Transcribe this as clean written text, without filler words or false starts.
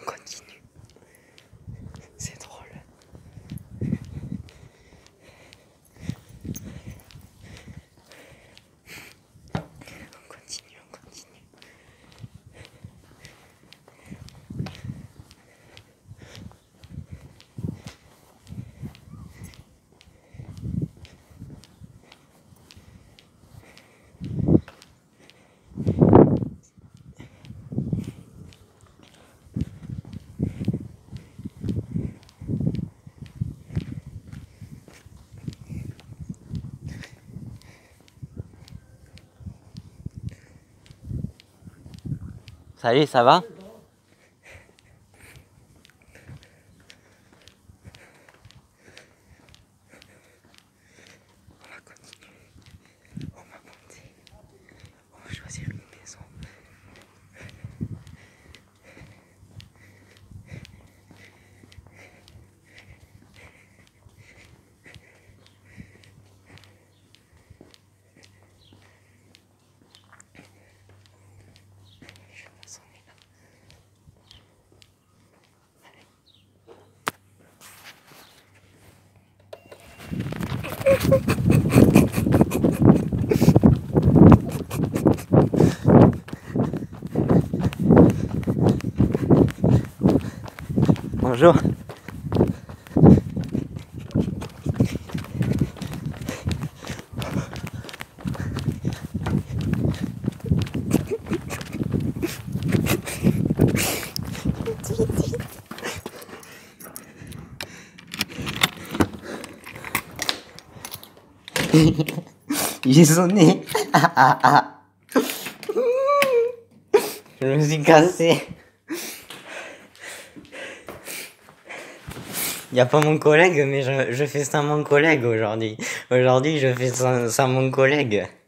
continue. C'est drôle. On continue. Salut, ça va? On va continuer. On va monter. On va choisir une maison. Je vais pas sonner là. Bonjour. J'ai sonné. Je me suis cassé. Il n'y a pas mon collègue, mais je fais ça à mon collègue aujourd'hui. Aujourd'hui, je fais ça à mon collègue.